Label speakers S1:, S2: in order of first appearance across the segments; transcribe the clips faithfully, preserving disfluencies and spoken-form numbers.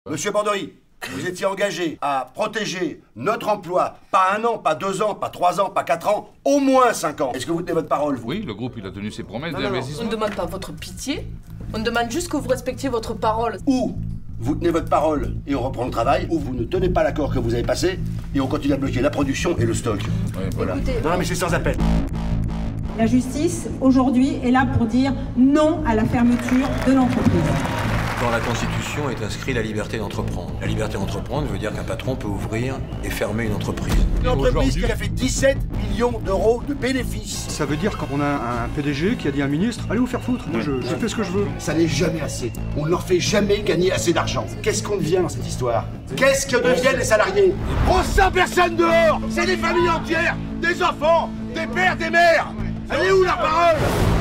S1: Monsieur Bandery, vous étiez engagé à protéger notre emploi, pas un an, pas deux ans, pas trois ans, pas quatre ans, au moins cinq ans. Est-ce que vous tenez votre parole, vous?
S2: Oui, le groupe, il a tenu ses promesses
S3: non,
S2: d'investissement.
S3: On ne demande pas votre pitié, on demande juste que vous respectiez votre parole.
S1: Ou vous tenez votre parole et on reprend le travail, ou vous ne tenez pas l'accord que vous avez passé et on continue à bloquer la production et le stock.
S2: Ouais,
S1: voilà.
S3: Écoutez,
S1: non, mais c'est sans appel.
S4: La justice, aujourd'hui, est là pour dire non à la fermeture de l'entreprise.
S5: Dans la Constitution est inscrit la liberté d'entreprendre. La liberté d'entreprendre veut dire qu'un patron peut ouvrir et fermer une entreprise.
S1: Une entreprise qui a fait dix-sept millions d'euros de bénéfices.
S6: Ça veut dire qu'on a un P D G qui a dit à un ministre « Allez vous faire foutre, moi je, je fais ce que je veux ».
S1: Ça n'est jamais assez. On ne leur fait jamais gagner assez d'argent. Qu'est-ce qu'on devient dans cette histoire? Qu'est-ce que deviennent les salariés? On sent personne dehors. C'est des familles entières, des enfants, des pères, des mères. Elle est où la parole?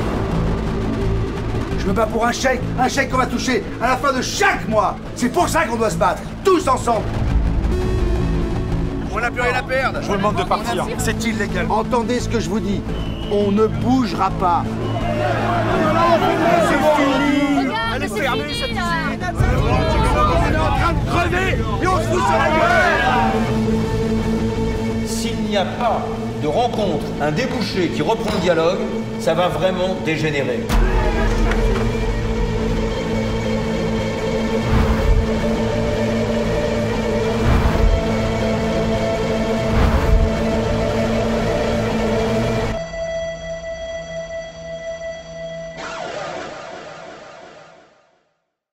S1: Je me bats pour un chèque, un chèque qu'on va toucher à la fin de chaque mois. C'est pour ça qu'on doit se battre, tous ensemble. On n'a plus rien à perdre.
S6: Je vous demande de partir, c'est illégal.
S1: Entendez ce que je vous dis. On ne bougera pas.
S6: C'est fini.
S7: Regarde, c'est fini, là.
S1: On est en train de crever et on se fout sur la gueule.
S5: S'il n'y a pas de rencontre, un débouché qui reprend le dialogue, ça va vraiment dégénérer.